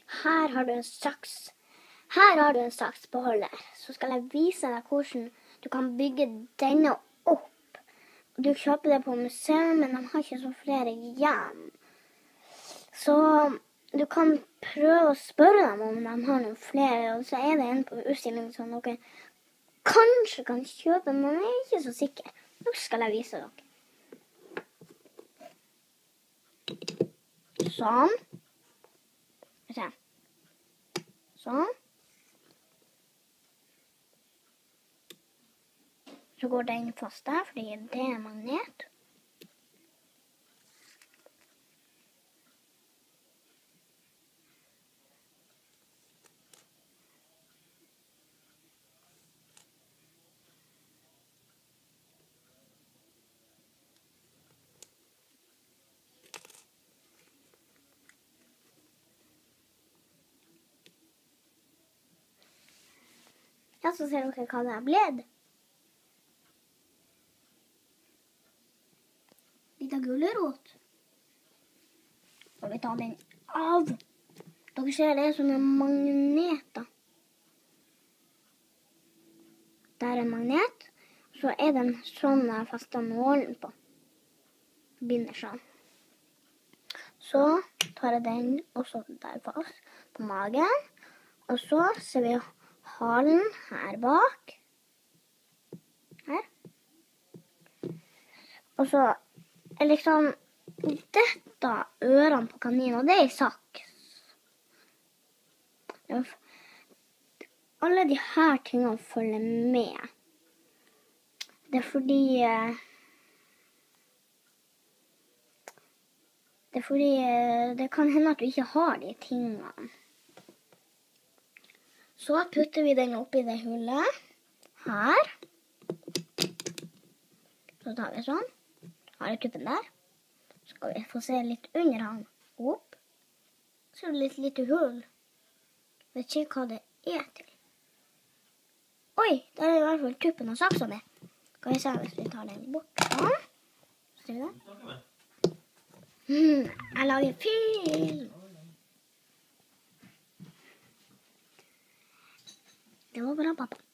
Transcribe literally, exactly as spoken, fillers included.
Her har du en saks. Her har du en saksbeholder. Så skal jeg vise deg hvordan du kan bygge denne opp. Du kjøper det på museum, men de har ikke så flere hjem. Så du kan prøve å spørre dem om de har noen flere, og så er det en på utstillingen som dere kanskje kan kjøpe, men jeg er ikke så sikker. Nå skal jeg vise dere. Sånn. Se. Sånn. Så går den fast der, fordi det er magnet. Ja, så ser dere hva det er blitt. Litt av gulrot. Så vi tar den av. Dere ser det er sånne magneter. Der er en magnet. Så er den sånn jeg festet nålen på. Binder sånn. Så tar jeg den også der fast på magen. Og så ser vi halen her bak. Her. Og så er liksom dette ørene på kaninen, og det er i saks. Alle de her tingene følger med. Det er fordi Det er fordi det kan hende at du ikke har de tingene. Så putter vi den opp i det hullet. Her. Så tar vi sånn. Har jeg tuppen der. Så skal vi få se litt under han. Opp. Så er det litt lite hull. Vet ikke hva det er til. Oi, der er i hvert fall tuppen av saksa med. Skal vi se hvis vi tar den bort sånn. Ser du det? Hmm, jeg lager film. Det var bra, pappa.